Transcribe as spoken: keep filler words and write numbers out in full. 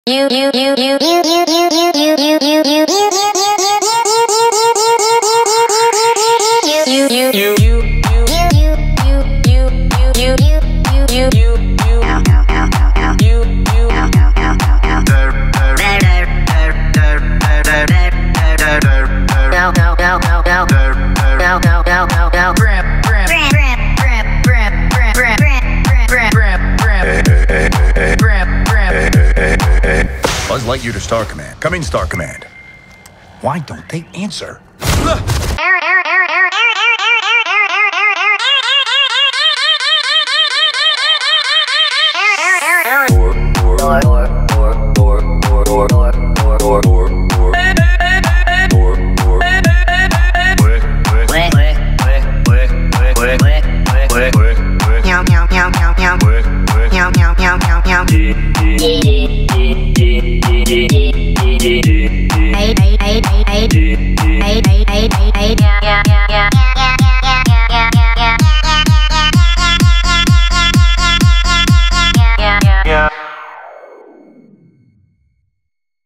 you you you you you you you you you you you you you you you you Buzz Lightyear to Star Command. Come in, Star Command. Why don't they answer? Yeah.